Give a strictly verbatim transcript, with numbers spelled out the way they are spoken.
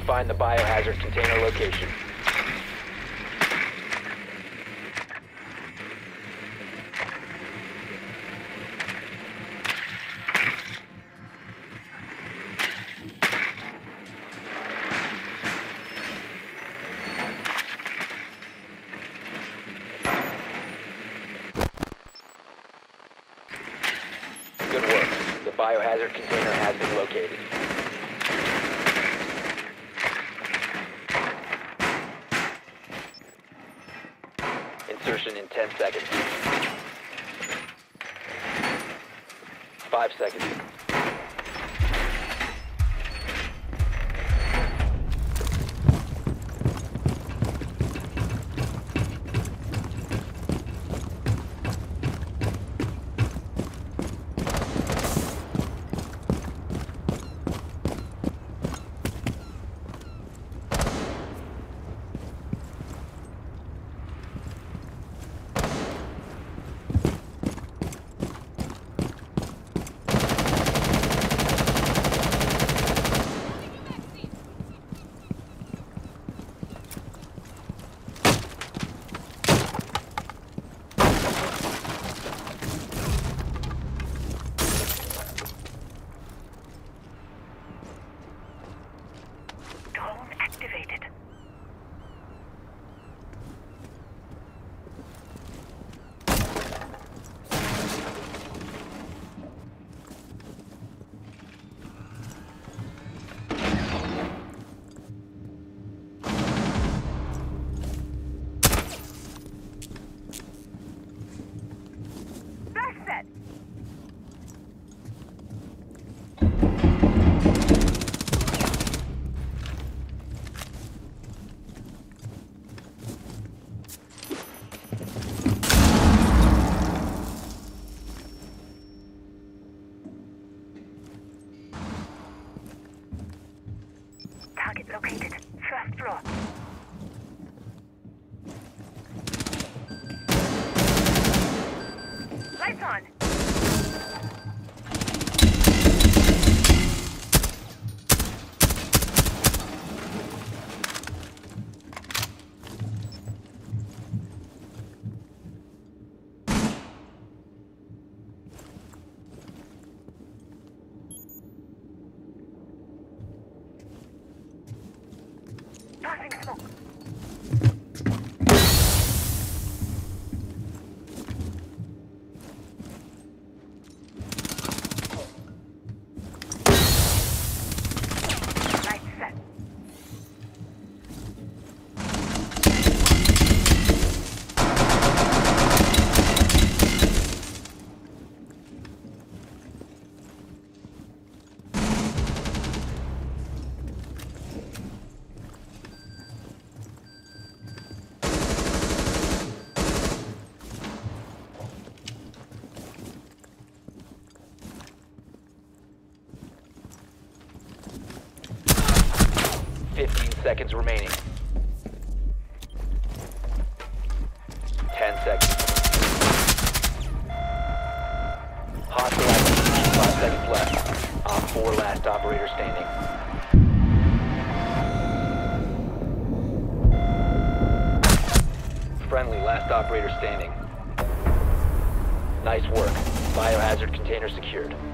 Find the biohazard container location. Good work. The biohazard container has been located. Insertion in ten seconds. Five seconds. Activated. Flash set. Target located. First floor. Lights on. Passing smoke. Lights set. Fifteen seconds remaining. Ten seconds. Hostile activity. Five seconds left. Op four, last operator standing. Friendly, last operator standing. Nice work. Biohazard container secured.